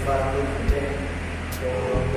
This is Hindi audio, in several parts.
बार हम लोग खेलते हैं। तो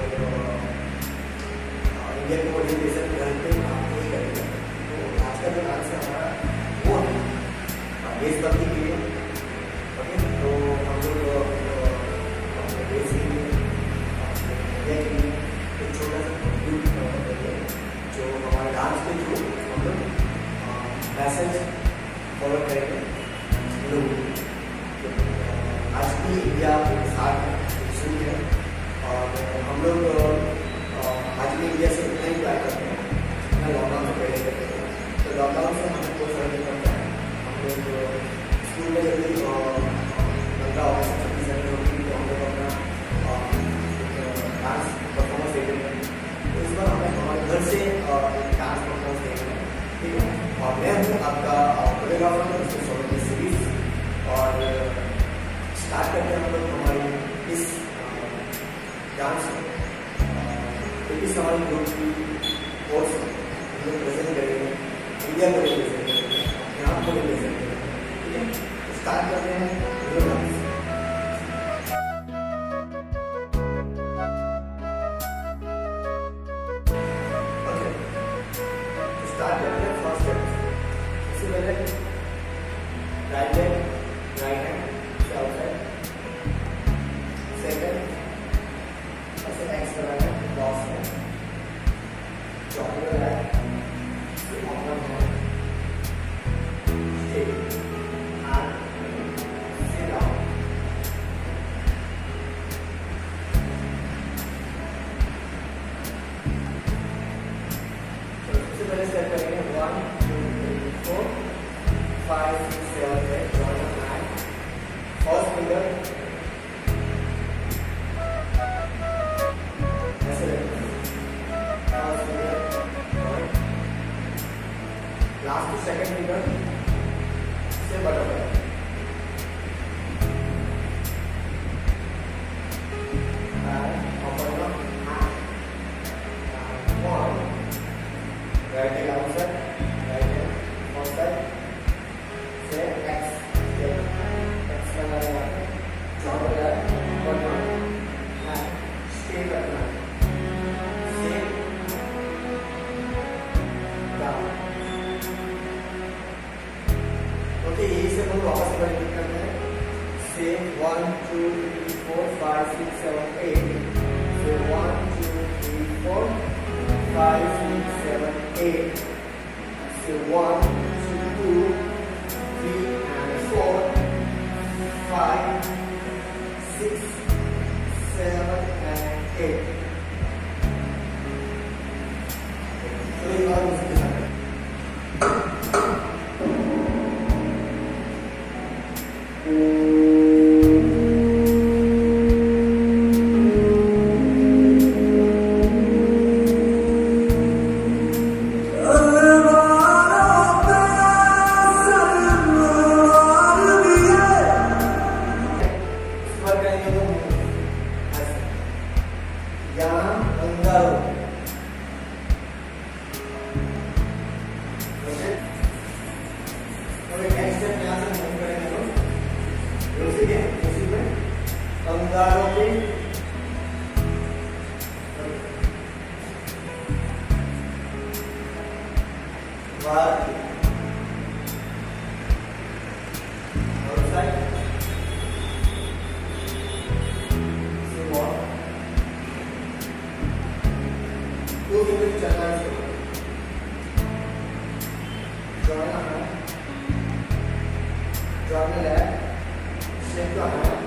इंडिया को मोटिवेशन घर पे काम नहीं करेंगे। तो आज का जो डांस है हमारा वो है देशभक्ति के लिए। ओके, तो हम लोग अपने देश के लिए, अपने इंडिया के लिए एक छोटा सा कंट्रीब्यूट करेंगे, जो हमारे डांस के थ्रू हम लोग मैसेज फॉलो करेंगे लोगों को। आज की इंडिया साथ शुरू है और हम लोग आज की इंडिया से इतना ही प्यार करते हैं जितना लॉकडाउन से पहले करते हैं। तो लॉकडाउन से हमें कोई फर्क नहीं पड़ता है। हम लोग स्कूल में जब भी 15 अगस्त 26 जनवरी होती तो हम लोग अपना डांस परफॉर्मेंस देते हैं। तो इस बार हमें हमारे घर से एक डांस परफॉर्मेंस देना है, ठीक है। और मैं हूँ आपका कोरियोग्राफर मिस्टर सोलंकी सीरीज, और स्टार्ट करते हैं हम लोग हमारी इस डांस को। इस हमारी ग्रुप की कोर्स हम लोग प्रेजेंट करेंगे, इंडिया को रिप्रेजेंट करेंगे, यहाँ को रिप्रेजेंट करेंगे, ठीक है। स्टार्ट करते हैं डांस। ओके, स्टार्ट करते हैं फर्स्ट स्टेप। इससे पहले राइट हैंड से आउटसाइड, सेकंड ऐसे एक्स कराना है क्रॉस में, चॉकलेट है से ओपन है, स्टे एंड सिट डाउन। तो सबसे पहले स्टेप करेंगे 1 2 3 4 5 6 7 8 जॉइन हैंड। फर्स्ट फिंगर ऐसे रखें, first finger join, last two second finger से butterfly. Open up and 1 right leg outside, right leg outside से X करना है, जॉइन करना है, ओपन and स्टे करना है, से डाउन। ओके, यही से हम वापस रिपीट करते हैं। से 1 2 3 4 5 6 7 8, से 1 2 3 4 5 6 7 8, से 1 2 3 and 4 5 6 7 and 8। तो ये बात मुझे समझ join the left, shift your hand,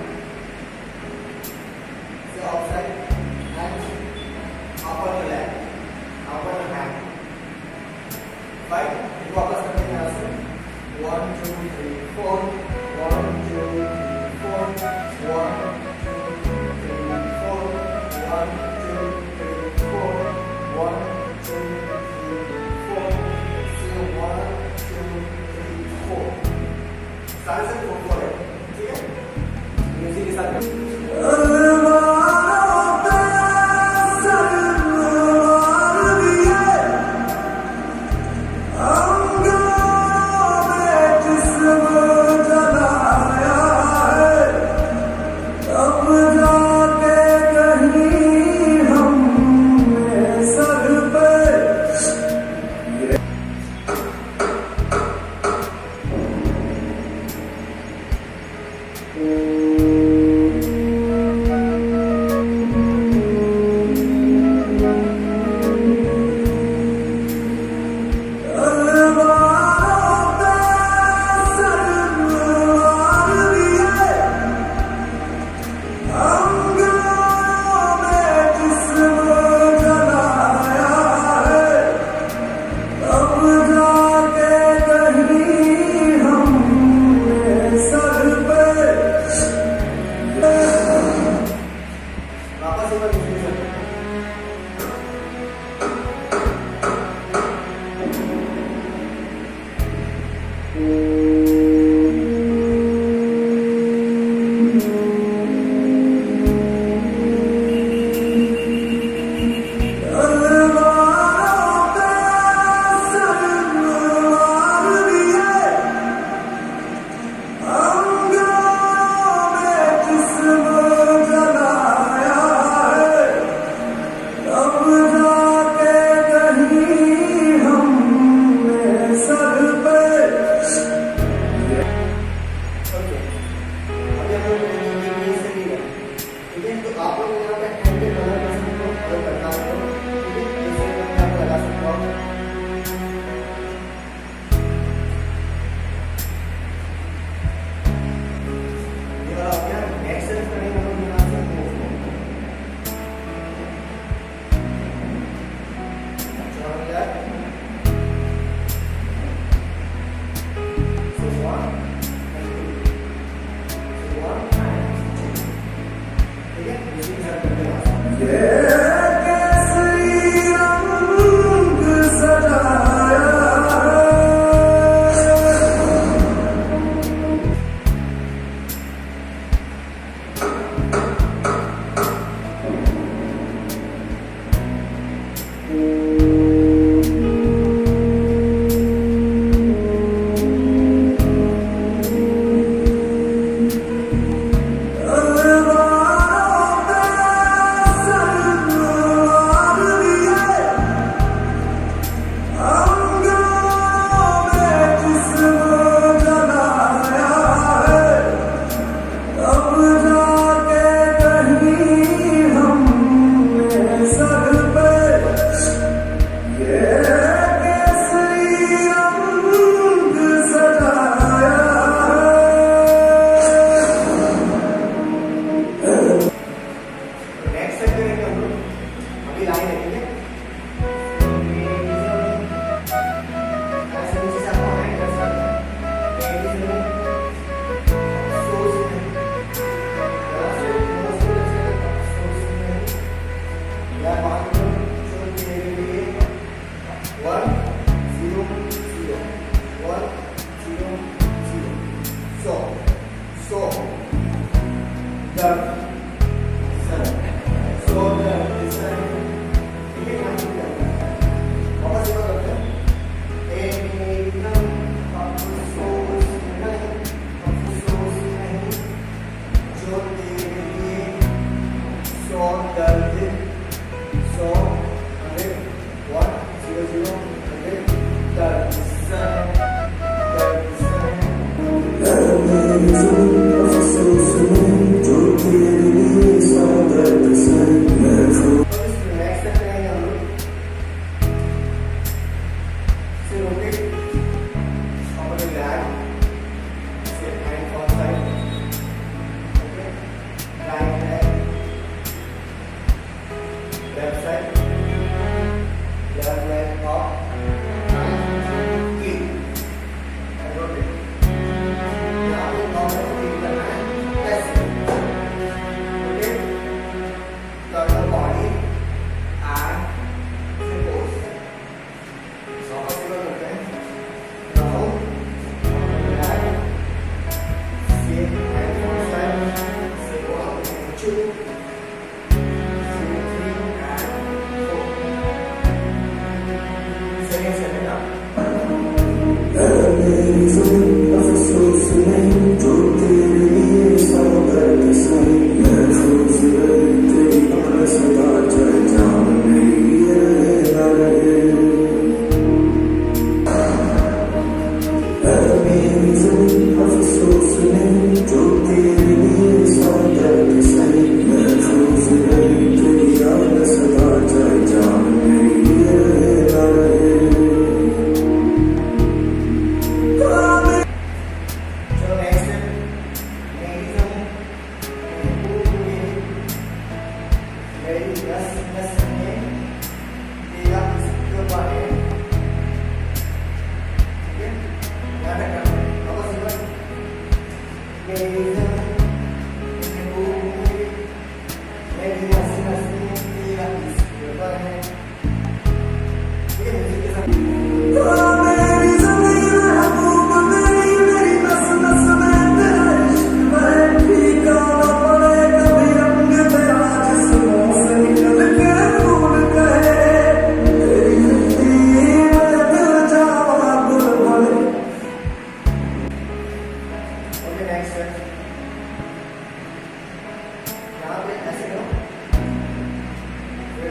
so outside and upper the left, upper the hand, right? वापस करते हैं यहाँ से 1 2 3 4 1 2 3 4 1 2 3 4 1 2 3 4 1 2 3 4 so 1 2 3 4 सारे से 4 है, ठीक है। म्यूजिक के साथ अब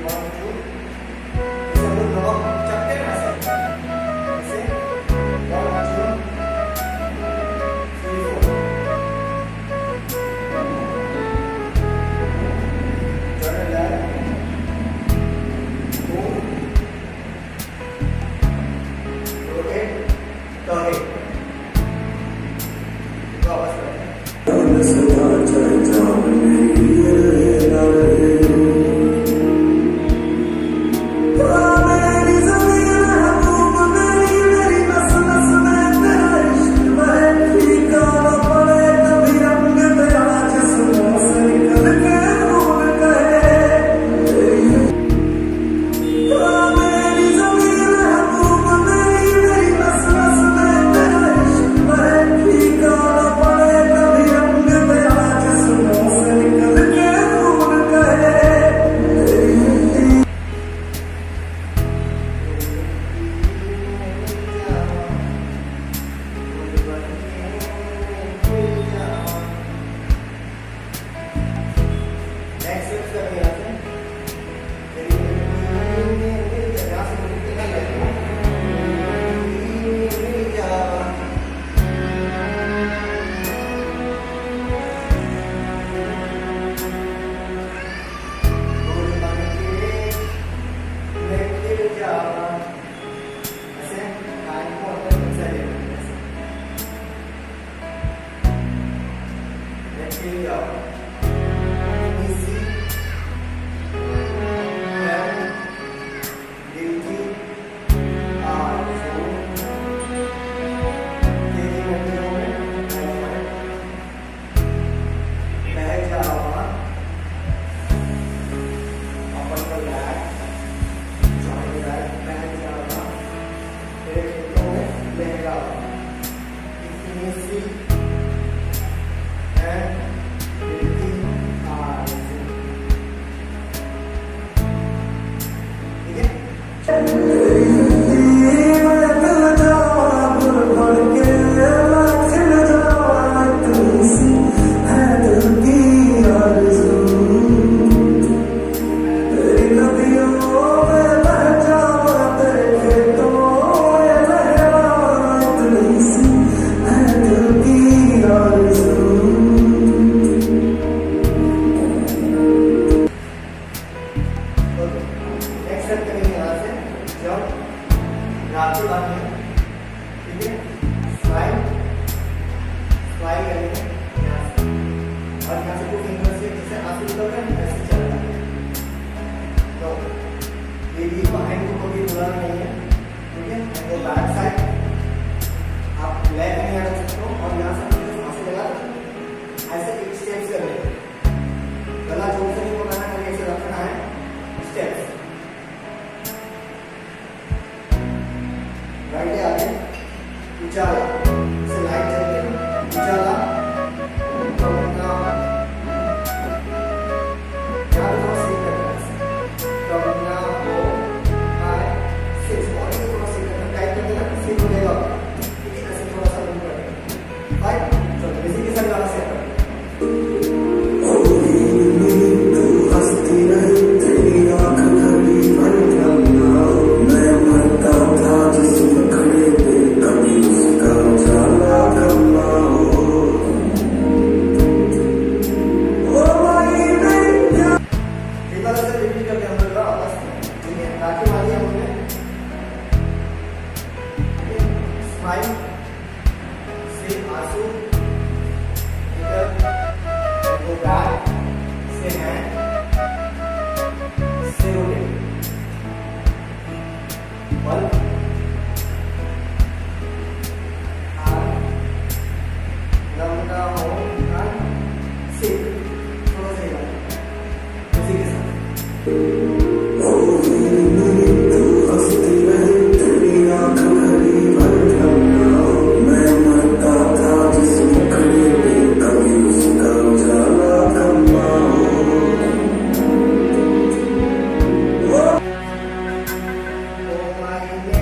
my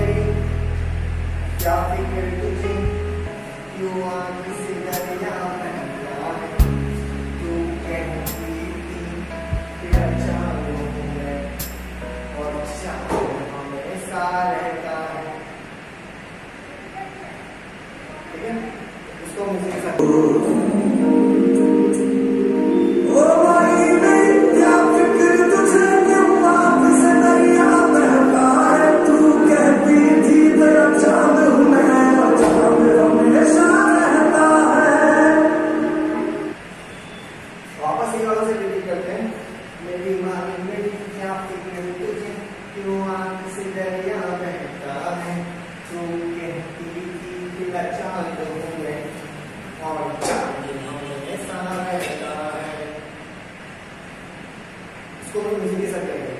रहता है। ठीक है, इसको म्यूजिक के साथ इसको भी म्यूजिक के साथ करेंगे।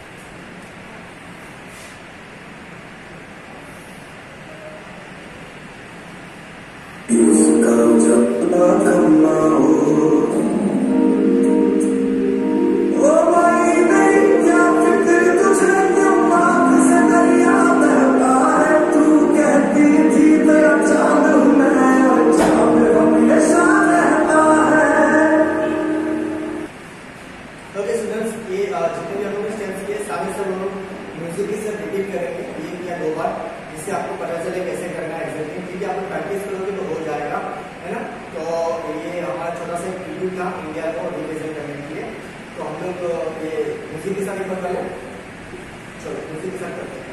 म्यूजिक के साथ रिपीट करेंगे 1 या 2 बार, जिससे आपको पता चले कैसे करना है एग्जैक्टली। ठीक है, आप प्रैक्टिस करोगे तो हो जाएगा, है ना। तो ये हमारा छोटा सा ट्रिब्यूट था इंडिया को रिप्रेजेंट करने के लिए। तो हम लोग ये म्यूजिक के साथ एक बार करें। चलो म्यूजिक के साथ करते हैं।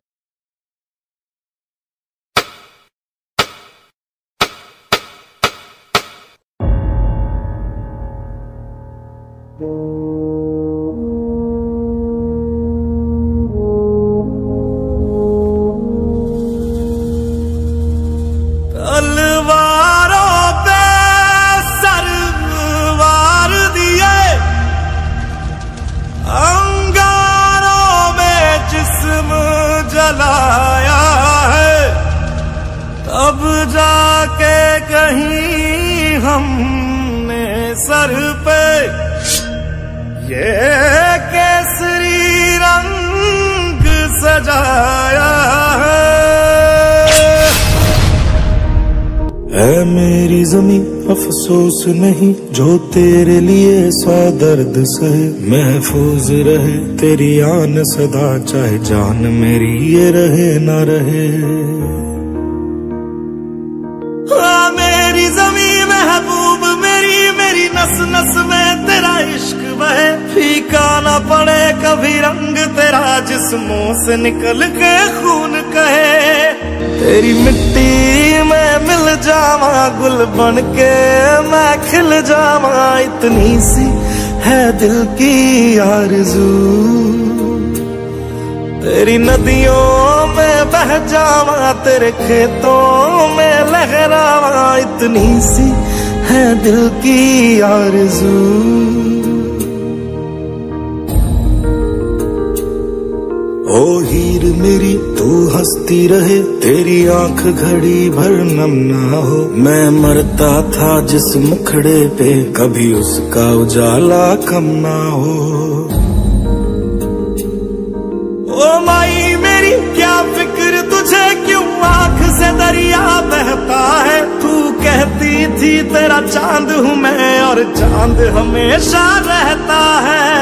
जलाया है तब जाके कहीं हमने सर पे ये केसरी रंग सजाया है मेरी जमीं अफसोस नहीं जो तेरे लिए सौ दर्द सहे, महफूज रहे तेरी आन सदा चाहे जान मेरी ये रहे ना रहे। मेरी जमीं महबूब मेरी नस नस में तेरा इश्क बहे, फीका ना पड़े कभी रंग तेरा जिस्मों से निकल के खून कहे। तेरी मिट्टी में मिल जावा गुल बन के मैं खिल जावा, इतनी सी है दिल की आरज़ू। तेरी नदियों में बह जावा तेरे खेतों में लहरावा, इतनी सी है दिल की आरज़ू। ओ हीर मेरी तू हंसती रहे तेरी आंख घड़ी भर नम ना हो, मैं मरता था जिस मुखड़े पे कभी उसका उजाला कम ना हो। ओ माई मेरी क्या फिक्र तुझे क्यों आंख से दरिया बहता है, तू कहती थी तेरा चांद हूँ मैं और चांद हमेशा रहता है।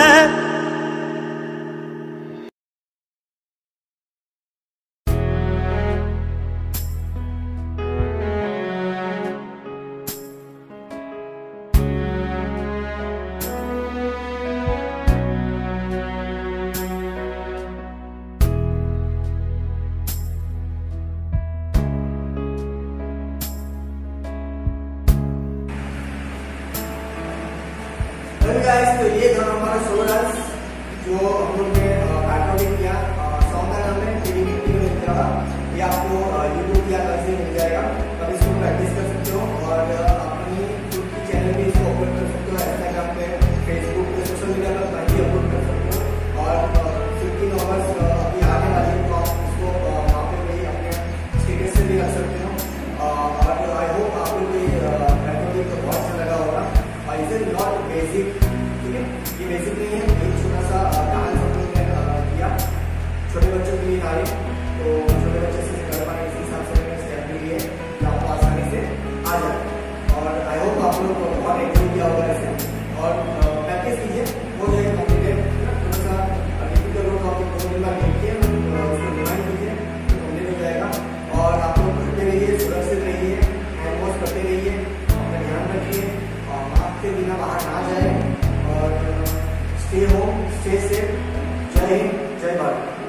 तो ये था हमारा शो डांस जो हम लोग ने बैकग्राउंड किया। सॉन्ग का नाम है तेरी मिट्टी में उतरा। ये आपको यूट्यूब या कहीं से मिल जाएगा, तब इसको प्रैक्टिस कर सकते हो और अपनी खुद की चैनल पे इसको अपलोड कर सकते हो, इंस्टाग्राम पे, फेसबुक पे, सोशल मीडिया पर कहीं भी अपलोड कर सकते हो। और 15 अवर्स अभी आने वाली है तो आप इसको वहाँ पे भी अपने स्टेटस से भी रख सकते हो। और आई होप आप लोग को ये बैकग्राउंड तो बहुत अच्छा लगा होगा। और इज इट नॉट बेसिक, ठीक है, ये बेसिक नहीं है, एक छोटा सा डांस हम लोग ने किया छोटे बच्चों के लिए था ये। तो छोटे बच्चे से कर पाए इस हिसाब से मैंने स्टेप भी लिए जो आपको आसानी से आ जाए। और आई होप आप लोग बहुत एंजॉय किया होगा ऐसे और प्रैक्टिस कीजिए, हो जाएगा कॉम्प्लीटेड। थोड़ा सा डिफिकल्ट होगा, 2 दिन बाद देखिए उसको रिवाइंड जय भारत।